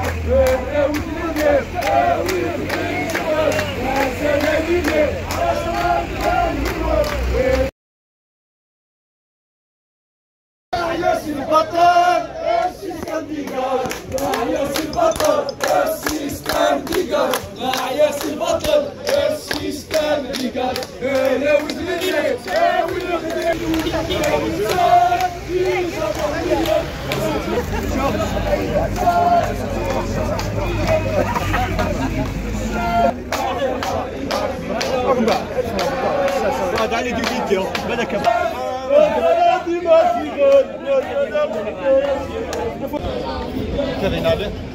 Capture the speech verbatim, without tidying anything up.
البطل السيستم ديجاج نعيا سي البطل السيستم ديجاج نعيا سي البطل السيستم ديجاج انا وزلت هذا علي دي فيديو بدا كمان كذا ينادي